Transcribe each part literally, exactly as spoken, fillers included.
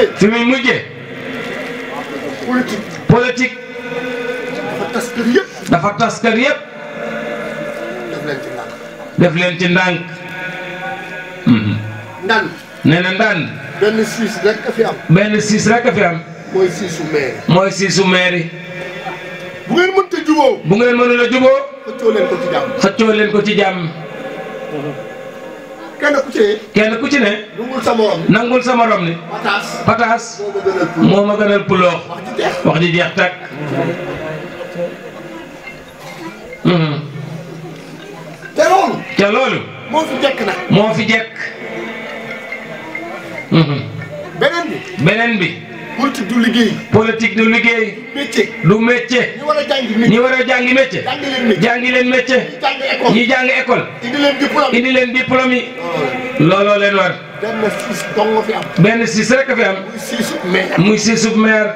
mujjee. fi muy mujjee. politique. politique. dafa tas kër yëpp. dafa tas kër yëpp. def leen ci ndànk. def leen ci ndànk. ndànk. nee na ndànk. benn siis rek a fi am. benn siis rek a fi am. mooy siisu maire. mooy siisu maire. bu ngeen mënta juboo. bu ngeen mënul a juboo. xëccoo leen ko ci jàmm. xëccoo leen ko ci jàmm. kenn ku ci. kenn ku ci ne. nangul sa morom. nangul sa morom ni. pataas. pataas. moo ma gënal pour. moo ma gënal puloox. wax ji jeex. wax ji jeex tàkk. te loolu. te loolu. moo fi jekk nag. moo fi jekk. beneen bi. beneen bi. politique du liggéey. politique du liggéey. métier. du métier. ñi war a jàngi métier. ñi war a jàngi métier. jàngi leen métier. jàngi leen métier. jàngi école. ñi jàng école. indi leen diplôme. indi leen diplôme yi. looloo leen war. benn siis dong nga fi am. benn siis rek a fi am. muy siisu maire. muy siisub maire.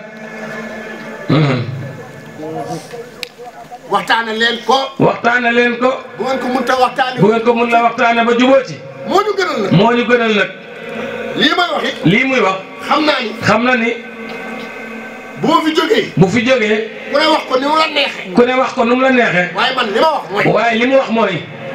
waxtaane leen ko. waxtaane leen ko. bu ngeen ko mënta waxtaane. bu ngeen ko mun la waxtaane ba jubóo ci. moo ñu gënal nag. moo ñu gënal nag. lii may wax it. lii muy wax. xam naa ni. xam na ni. bu ma fi jógee. bu fi jógee. ku ne wax ko ni mu la neexee. ku ne wax ko nu mu la neexee. waaye man li ma wax mooy. waaye li mu wax mooy.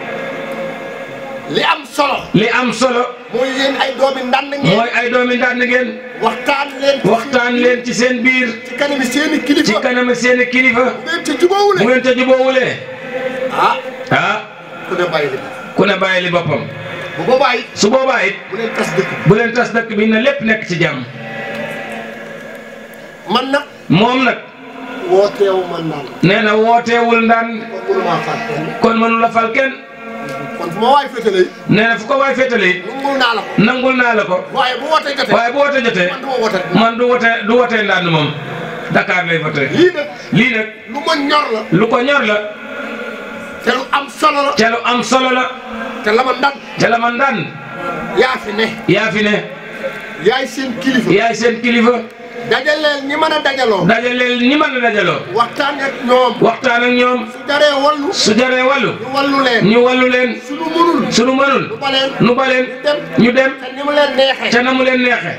li am solo. li am solo. mooy yéen ay doomi ndànd ngeen. mooy ay doomi ndànd ngeen. waxtaan leen. waxtaan leen ci seen biir. ci kanami seeni kilifa. ci kanam seeni kilifa. bu ngeen ca jubóowulee. bu ngeen ca jubóowulee. ah. ah. ku ne bàyyi li. ku ne bàyyi li boppam. bu boobaa it. su boobaa it. bu leen tas dëkk bi. bu leen tas dëkk bi na lépp nekk ci jàmm. man nag. moom nag. wooteewu man naan. nee na wooteewul ndaan. kon mënumaa fal kenn. kon mënu la fal kenn. kon fu ma waay féetalee. nee na fu ko waay féetale it. nangul naa la ko. nangul naa la ko. waaye bu wootee jotee. waaye bu wootee jotee. man du ma wootee. man du wote du wotee ndaan moom. Dakar lay voté. lii nag. lii nag. lu ma ñor la. lu ko ñor la. te lu am solo la. ca lu am solo la. te la ma ndaan. ca la ma ndaan. yaa fi ne. yaa fi ne. yaay seen kilifa. yaay seen kilifa. dajaleel ñi mën a dajaloo. dajaleel ñi mën a dajaloo. waxtaan ak ñoom. waxtaan ak ñoom. su jaree wallu. su jaree wàllu. ñu wallu leen. ñu wàllu leen. suñu mënul. sunu mënul. nu ba leen. nu ba leen. dem. ñu dem. te ni mu leen neexee. ca na mu leen neexee.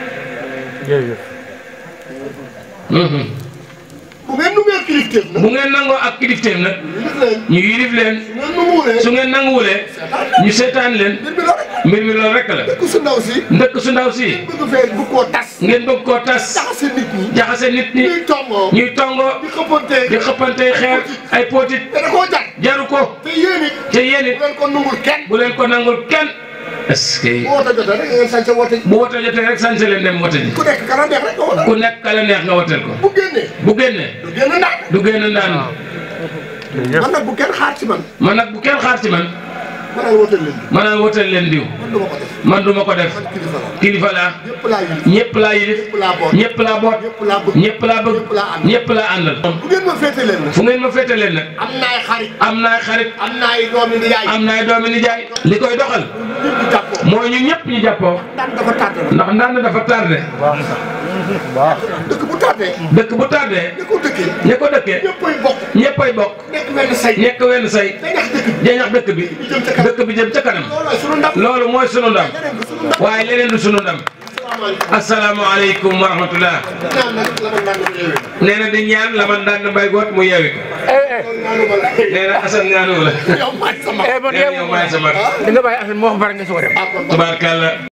bu ngeen nungee kilifteef nag. bu ngeen nangoo ak kilifteem nag. ñu yilif leen. ñu yilif leen. su ngeen nanguwulee. su ngeen nanguwulee. ñu seetaan leen. mbir mi loolu rek. mbir mi loolu rek la. dëkk su ndaw si. ndëkk su ndaw si. bëgg fee bëgg koo tas. ngeen bëgg koo tas. jaxase nit ñi. jaxase nit ñi. ñuy tongoo. ñuy tongoo. di xëppante. di xëppantey xeer ay potit. te da koo jar. jaru ko. te yéen it. te yéen it bu leen ko nungul kenn. bu leen ko nangul kenn. est-ce que. bu woote jotee rek ngeen sañ sa woote. bu wote jotee rek sañ leen dem wote ji. ku nekk kala neex rek nga woote. ku nekk kala neex nga woteel ko. bu génnee. bu génnee. du génn ndaan. du génn ndaan. man nag bu kenn xaar ci man. man nag bu kenn xaar ci man. ma naan wooteel leen. ma naan woteel leen diw. man du ma ko def. man du ma ko def. man kilifa la. kilifa laa. ñëpp laa yilif. ñëpp laa yilif. ñëpp laa boot. ñëpp laa boot. ñëpp laa bëgg. ñëpp laa bëgg. ñëpp laa àndal. ñëpp laa àndal. bu ngeen ma féete leen nag. fu ngeen ma féete leen nag. am naay xarit. am naay xarit. am naay doomi nijaay. am naay doomi nijaay. li koy doxal. ñëpp ñu jàppoo. mooy ñu ñëpp ñu jàppoo. ndaan dafa tardé. ndax ndaan dafa tardé. dëkk bu tardé. dëkk bu tardé. ña ko dëkkee. ña ko dëkkee. ñëppay bokk. ñëppay bokk. nekk benn say. nekk wenn say. dañax dëkk bi. jañax dëkk bi. dëkk bi jëm ca kanam. loolooy sunu ndam. loolu mooy sunu ndam. leneen du sunu ndam. waaye leneen du sunu ndam. asalaamaaleykum wa rahmatulah. ñaan nag la ma naan yeewee. nee na di ñaan la man daan mbay goot mu yeewi ko. ñaanu ma la. nee na Assane ñaanu la. yow maay sama. nee na yow maay sama. di nga bàyyi affaire moo xam bari nga soog a dem. tubaarkàlla.